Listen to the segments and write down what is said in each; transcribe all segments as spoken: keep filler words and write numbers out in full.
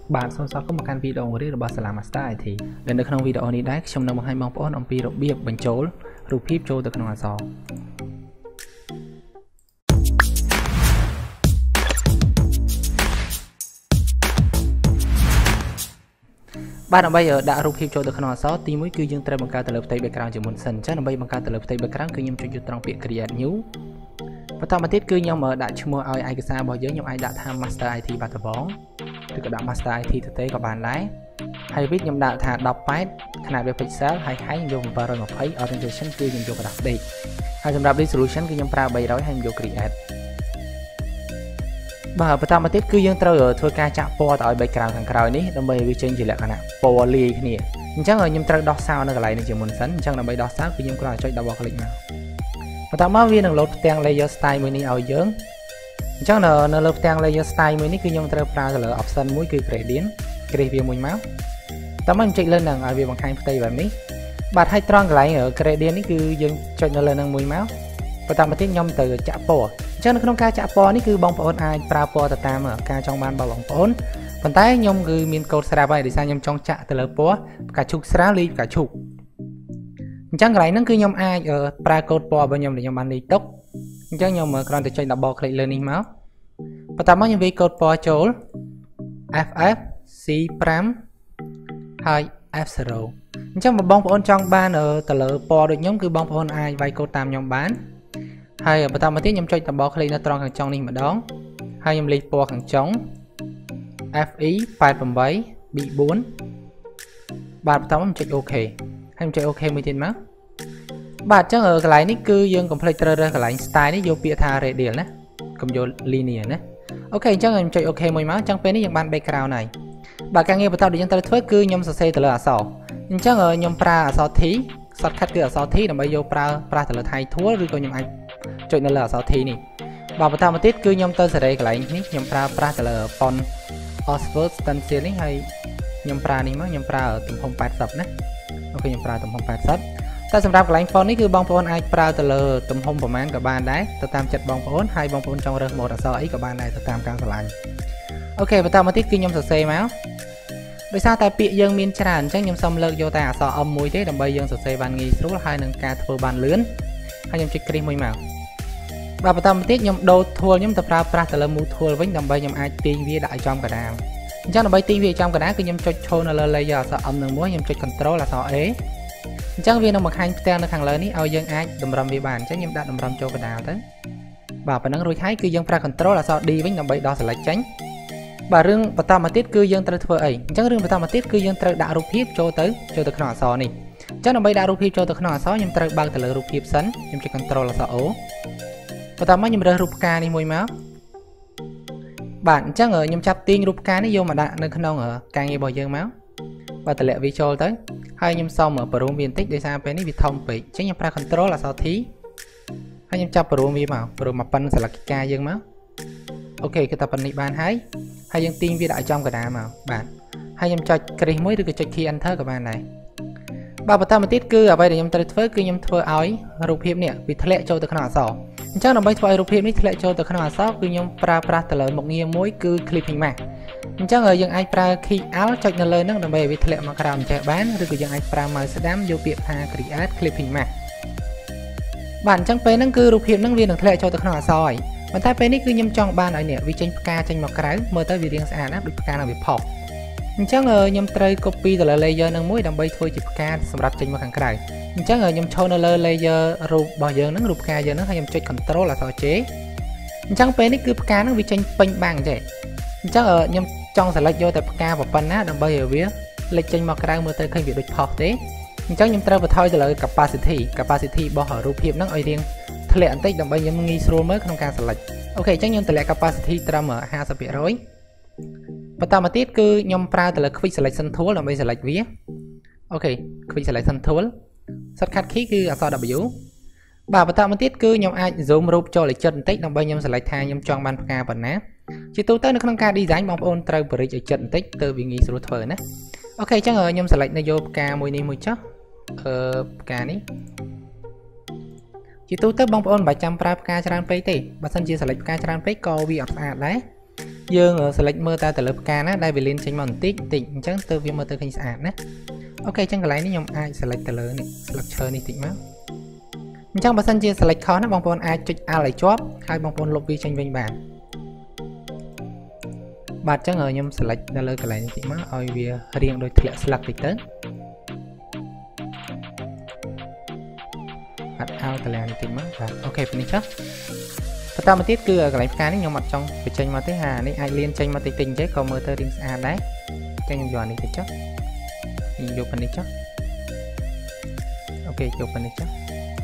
bạn xong sau có một căn video củaរបស់សាលា Masterit ដែលនៅក្នុងវីដេអូនេះដែរខ្ញុំនឹងបង្ហាញបងប្អូនអំពីរបៀបបញ្ចូលរូបភាពចូលទៅក្នុងអក្សរបាទដើម្បីដាក់រូបភាពចូលទៅក្នុងអក្សរទីមួយគឺយើងត្រូវបង្កើតទៅលើផ្ទៃ background ជាមុនសិនអញ្ចឹងដើម្បីបង្កើតទៅលើផ្ទៃ background គឺខ្ញុំចុចយកត្រង់ពាក្យ create new បន្តមកទៀតគឺខ្ញុំដាក់ឈ្មោះឲ្យឯកសាររបស់យើងខ្ញុំអាចដាក់ថា Masterit បាត់ដំបងឬក៏ដាក់ Masterit ទៅទេក៏បានដែរហើយវិញខ្ញុំដាក់ថាដប់แปดขนาด web pixel ហើយ height ខ្ញុំយកbảy trăm hai mươi orientation គឺខ្ញុំយកกระดาษដេកហើយសម្រាប់ resolution គឺខ្ញុំប្រើ三trămហើយខ្ញុំយក create បាទបន្តមកទៀតគឺយើងត្រូវធ្វើការចាក់ពណ៌ទៅឲ្យ background ខាងក្រោយនេះដើម្បីឲ្យវាចេញជាលក្ខណៈពណ៌លាយគ្នាអញ្ចឹងខ្ញុំត្រូវដោះសោនៅកន្លែងនេះជាមុនសិនអញ្ចឹងដើម្បីដោះសោគឺខ្ញុំគ្រាន់តែចុច double click មកបន្តមកវានឹង load ផ្ទាំង layer style មួយនេះឲ្យយើងអញ្ចឹងនៅនៅលើផ្ទាំង layer style មួយនេះគឺខ្ញុំត្រូវប្រើទៅលើ option មួយគឺ gradient គ្រីសវាមួយមកតោះមកខ្ញុំចុចលើនឹងឲ្យវាបង្ហាញផ្ទៃបែបនេះបាទហើយត្រង់កន្លែង gradient នេះគឺយើងចុចនៅលើនឹងមួយមកបន្តមកទៀតខ្ញុំទៅចាក់ពណ៌អញ្ចឹងនៅក្នុងការចាក់ពណ៌នេះគឺបងប្អូនអាចប្រើពណ៌ទៅតាមការចង់បានរបស់បងប្អូនប៉ុន្តែខ្ញុំគឺមានកូដស្រាប់ហើយដោយសារខ្ញុំចង់ចាក់ទៅលើពណ៌ផ្កាឈូកស្រាលលាយផ្កាឈូកអញ្ចឹងកន្លែងហ្នឹងគឺខ្ញុំអាចប្រើកូដពណ៌របស់ខ្ញុំដែលខ្ញុំបានលេខទុកអញ្ចឹងខ្ញុំគ្រាន់តែចុច double click លើនេះមកបន្តមកខ្ញុំវាយកូដពណ៌ចូល F F C five ហើយ F zero អញ្ចឹងបងប្អូនចង់បានទៅលើពណ៌ដូចខ្ញុំគឺបងប្អូនអាចវាយកូដតាមខ្ញុំបានហើយបន្តមកទៀតខ្ញុំចុច double click នៅត្រង់ខាងចុងនេះម្ដងហើយខ្ញុំលេខពណ៌ខាងចុង F E 八十八 B four បាទបន្តមកខ្ញុំចុច OK ហើយខ្ញុំចុច OK មួយទៀតមកបាទអញ្ចឹងកន្លែងនេះគឺយើង complete ត្រូវរើសកន្លែង style នេះយកពាក្យថា radial ណាកុំយក linear ណាអូខេអញ្ចឹងខ្ញុំចុច OK មួយមកអញ្ចឹងពេលនេះយើងបាន background ហើយបាទការងារបន្តដែលយើងត្រូវធ្វើគឺខ្ញុំសរសេរទៅលើអក្សរអញ្ចឹងខ្ញុំប្រើអក្សរ T shortcut គឺអក្សរ T ដើម្បីយកប្រើប្រាស់ទៅលើ title ឬក៏ខ្ញុំអាចចុចនៅលើអក្សរ T នេះបាទបន្តមកទៀតគឺខ្ញុំទៅសេរីកន្លែងនេះខ្ញុំប្រើប្រាស់ទៅលើ font Oxford stencil នេះហើយខ្ញុំប្រើនេះមកខ្ញុំប្រើទំហំ八十ណាអូខេខ្ញុំប្រើទំហំ八十តែសម្រាប់កន្លែង font នេះគឺបងប្អូនអាចប្រើទៅលើទំហំប្រមាណក៏បានដែរទៅតាមចិត្តបងប្អូនហើយបងប្អូនចង់រើសម៉ូដអក្សរអីក៏បានដែរទៅតាមការស្រឡាញ់អូខេបន្តមកទៀតគឺខ្ញុំសរសេរមកដោយសារតែពាក្យយើងមានច្រើនអញ្ចឹងខ្ញុំសូមលើកយកតែអក្សរ M មួយទេដើម្បីយើងសរសេរបានងាយស្រួលហើយនឹងការធ្វើបានលឿនហើយខ្ញុំចុចគ្រីសមួយមកបាទបន្តមកទៀតខ្ញុំដូរ tool ខ្ញុំទៅប្រើប្រាស់ទៅលើ move tool វិញដើម្បីខ្ញុំអាចទាញវាដាក់ឲ្យចំកណ្ដាលអញ្ចឹងដើម្បីទាញវាចំកណ្ដាលគឺខ្ញុំចុចឈរនៅលើ layer អក្សរ M នឹងមួយខ្ញុំចុច control អក្សរ A អញ្ចឹងវានឹងបង្ហាញផ្ទាំងនៅខាងលើនេះឲ្យយើងអាចតម្រឹមវាបានអញ្ចឹងខ្ញុំដាក់តម្រឹមចូលកណ្ដាលទៅបាទប៉ុណ្ណឹងរួចហើយគឺយើងប្រើ control អក្សរ D វិញដើម្បីដោះ select ចេញបាទរឿងបន្តមកទៀតគឺយើងត្រូវធ្វើអីអញ្ចឹងរឿងបន្តមកទៀតគឺយើងត្រូវដាក់រូបភាពចូលទៅចូលទៅក្នុងអក្សរនេះអញ្ចឹងដើម្បីដាក់រូបភាពចូលទៅក្នុងអក្សរខ្ញុំត្រូវបើកទៅលើរូបភាពសិនខ្ញុំចុច control អក្សរ O បន្តមកខ្ញុំរើសរូបផ្កានេះមួយមកបាទអញ្ចឹងខ្ញុំចាប់ទាញរូបផ្កានេះយកមកដាក់នៅក្នុងការងាររបស់យើងមកបាទតម្លាក់វាចូលទៅហើយខ្ញុំសុំបរួមវាបន្តិចដោយសារពេលនេះវាធំពេកអញ្ចឹងខ្ញុំប្រើ control អក្សរ T ហើយខ្ញុំចាប់បរួមវាមកបរួមមកប៉ិនសន្លឹកការយើងមកអូខេគឺតែប៉ុណ្្នេះបានហើយហើយយើងទាញវាដាក់ចំកណ្ដាលមកបាទហើយខ្ញុំចុចគ្រីសមួយឬក៏ចុច key enter ក៏បានដែរបាទបន្តមកទៀតគឺអ្វីដែលខ្ញុំត្រូវធ្វើគឺខ្ញុំធ្វើឲ្យរូបភាពនេះវាធ្លាក់ចូលទៅក្នុងអក្សរអញ្ចឹងដើម្បីធ្វើឲ្យរូបភាពនេះធ្លាក់ចូលទៅក្នុងអក្សរគឺខ្ញុំប្រើប្រាស់ទៅលើមុខងារមួយគឺ clipping mask អញ្ចឹងយើងអាចប្រើ key alt ចុចនៅលើហ្នឹងដើម្បីឲ្យវាធ្លាក់មកក្រោមអញ្ចេះបានឬក៏យើងអាចប្រើ mouse ស្ដាំយកពាក្យថា create clipping mask បាទអញ្ចឹងពេលហ្នឹងគឺរូបភាពហ្នឹងវានឹងធ្លាក់ចូលទៅក្នុងអក្សរហើយប៉ុន្តែពេលនេះគឺខ្ញុំចង់បានឲ្យនេះវាចេញផ្កាចេញមកក្រៅមើលទៅវារាងស្អាតណាស់ដូចផ្កានឹងវាផុសអញ្ចឹងខ្ញុំត្រូវ copy ទៅលើ layer នឹងមួយដើម្បីធ្វើជាផ្កាសម្រាប់ចេញមកខាងក្រៅអញ្ចឹងខ្ញុំឈរនៅលើ layer រូបរបស់យើងហ្នឹងរូបផ្កាយើងហ្នឹងហើយខ្ញុំចុច control អក្សរ J អញ្ចឹងពេលនេះគឺផ្កាហ្នឹងវាចេញពេញបាំងចេះអញ្ចឹងខ្ញុំចង់ select យកតែផ្កាប៉ុណ្ណាដើម្បីឲ្យវាលេចចេញមកក្រៅមើលទៅឃើញវាដូចផុសទេអញ្ចឹងខ្ញុំត្រូវបន្ថយទៅលើ capacity capacity របស់រូបភាពហ្នឹងឲ្យរៀងធ្លាក់បន្តិចដើម្បីខ្ញុំងាយស្រួលមើលក្នុងការ select អូខេអញ្ចឹងខ្ញុំតម្លាក់ capacity ត្រឹម ห้าสิบ%បន្តមកទៀតគឺខ្ញុំប្រើទៅលើ quick selection tool ដើម្បី select វាអូខេ quick selection tool shortcut key គឺអក្សរ W បាទបន្តមកទៀតគឺខ្ញុំអាច zoom រូបចូលឲ្យជិតបន្តិចដើម្បីខ្ញុំ select ថាខ្ញុំចង់បានផ្កាប៉ុណ្ណាជាទូទៅនៅក្នុងការ design បងប្អូនត្រូវបរិច្ឲ្យជិតបន្តិចទៅវាងាយស្រួលធ្វើណាអូខេអញ្ចឹងខ្ញុំ select នៅយកផ្កាមួយនេះមួយចុះអឺផ្កានេះជាទូទៅបងប្អូនមិនបាច់ចាំប្រើផ្កាច្រើនពេកទេបើសិនជា select ផ្កាច្រើនពេកក៏វាអត់ស្អាតដែរអ dương select mơ ta từ lớp ca á đây vì liên tranh mòn tích tịnh chẳng từ việc mơ từ hình sạn á ok chẳng cái này ní nhom ai select từ lớn này structure này tịnh máu chẳng bà sân chia select khó nó bong bóng ai cho ai lại chóp hai bong bóng lục vi tranh vinh bản bạn chẳng ở nhom select từ lớn cái này tịnh máu ôi vì riêng đôi thiện select tịnh tới bạn ao từ này tịnh máu ok finish chắc và ta mà tiếp cứ ở cái này cá nhom mặt trong phải tranh mà tới hà này ai liên tranh mà tịnh tình chứ còn mơ tơ riêng à đấy tranh giòn này thì chắc vô phần này chắc ok vô phần này chắc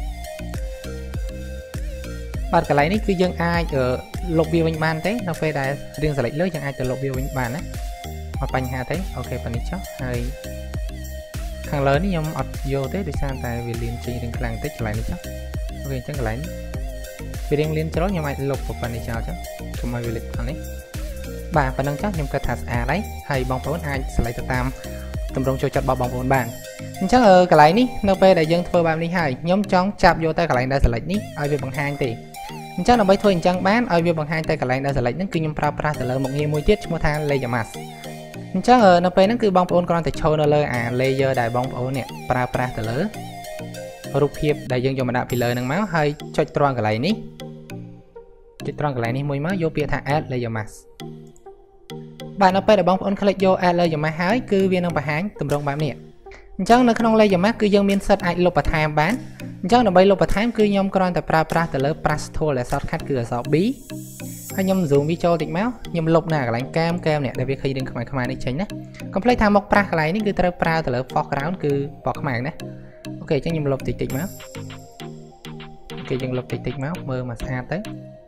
bạn cái này ní cứ dân ai ở lục bia bánh ban thế nó phải đại riêng giải lớn chẳng ai từ lục bia bánh bàn á mà bánh hà thế ok phần này chắc hay hàng lớn nhưng ọt vô thế để sang tại vì liên trình đừng làm tích lại nữa chắc ok chắc cái này vì riêng liên cho nhưng mà lục một phần này chào chắc không ai về lịch phần đấy bà phần năng chắc nhưng cái thật à đấy hay bóng phấn ai sẽ lấy từ tam tầm rong cho chặt bao bóng vốn bàn chắc ở cái này ní nó về đại dân thưa bạn đi hai nhóm chóng chạm vô tay cái này đã sẽ lấy ní ai về bằng hai tỷ chắc là mấy thôi chẳng bán ai về bằng hai tay cái này đã sẽ lấy những kinh nghiệm pra pra sẽ lấy một nghìn mùi tiết mua than lấy giảm chắc ở nó về nó cứ bóng vốn còn thể show nó lời à layer đại bóng vốn nè pra pra sẽ lấy rụp hiệp đại dân cho mà đạp vì lời năng máu hay cho tròn cái này ní cho tròn cái này ní mùi máu vô bia thang ad lấy giảm bạn nó phải để bóng ôn click vô ad lấy giảm hái cứ viên ông bà hái tầm rong bạn nè chắc nó không lấy giảm cứ dân miền sắt ai lục bát tham bán chắc là bay lục bát tham cứ nhom còn tại pra pra từ lớp prasto là sót khách cửa sọ bí hay nhom dùng vi cho tịnh máu nhom lục nè cái lạnh cam cam nè để việc khi đừng không ai đi tránh đấy còn play tham một pra cái này ní cứ từ pra từ lớp foreground cứ bọc mảng đấy ok chắc nhom lục tịnh tịnh máu ok dân lục tịnh tịnh máu mơ mà xa tới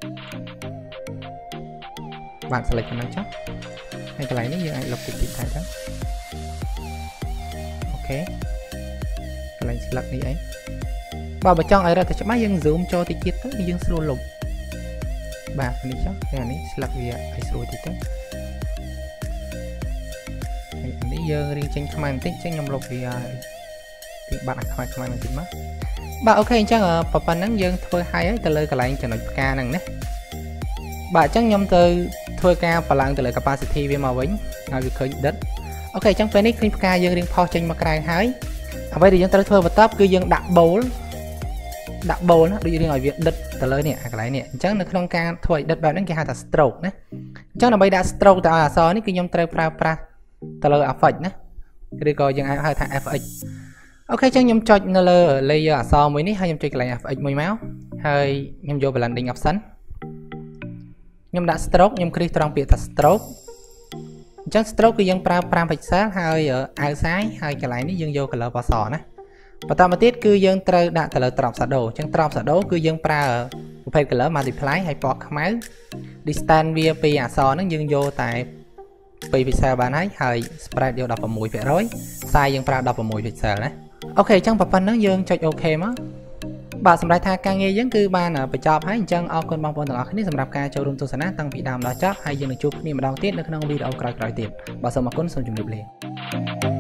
bạn sẽ lấy cho nó chắc hay cái này ní giờ ai lục tịnh tịnh thay đó ok cái này select đi ấy bảo bà chọn ấy ra thì chắc máy dân zoom cho thì chết tới dân slow lục bà phần này chắc cái này select vì ấy slow thì tới phần này giờ riêng tranh command tích tranh nhầm lục thì bạn không command mình tính mất bà ok chắc ở papa nắng dân thôi hay ấy từ lời cái này cho nó ca năng đấy bà chắc nhầm từ thôi ca và làm từ lời capacity với màu bánh nào việc khởi đất ok trong phía này khi ca dân riêng pho tranh mặt cài hái ở đây thì dân tới thôi và top cứ dân đặt bầu đặt bầu nó đi ngoài việc đất từ lời nè cái này nè chắc là không ca thôi đất vào đến cái hai ta stroke nè chắc là bây đã stroke tạo à so ní cứ nhom trai pra pra từ lời affect nè cái đây coi dân ai hai thằng fx ok chắc nhom cho nó lơ layer à so mới ní hai nhom chơi cái này fx mười máu hơi nhom vô về landing option nhom đã stroke nhom click trong biệt ta stroke chắc stroke cứ dân pra pra pixel hơi ở outside hơi cái này ní dân vô cái lơ vào sò nè và ta mà tiết cứ dân trời đã từ lơ trọc xả đồ chẳng trọc xả đồ cứ dân pra ở phải cái lơ multiply hay port máu distance via pi à so nó dân vô tại pi pixel bạn ấy hơi spread vô đọc vào mùi phải rồi sai dân pra đọc vào mùi pixel đấy ok chẳng bật phân nó dân cho ok má bà sầm đại tha ca nghe giống cứ ba là phải cho thấy chân ao con bong bóng từng ở cái sầm đạp ca cho rung tu sana tăng vị đàm đó chắc hay dân được chụp ni mà đau tiết nó không video cày cày tiền bà sầm mà cuốn xong chụp liền